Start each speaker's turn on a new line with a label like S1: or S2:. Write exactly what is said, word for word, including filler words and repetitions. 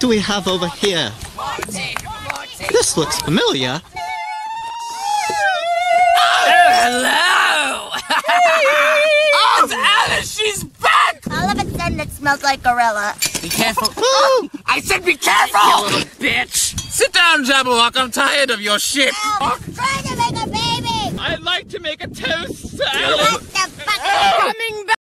S1: do we have over here? This looks familiar.
S2: Hello! Oh, it's Alice! She's back!
S3: All of a sudden it smells like gorilla.
S2: Be careful. Oh, I said be careful! You little bitch! Sit down, Jabberwock. I'm tired of your shit.
S3: I'm trying to make a baby!
S2: I'd like to make a toast to
S3: What
S2: Alice.
S3: the fuck?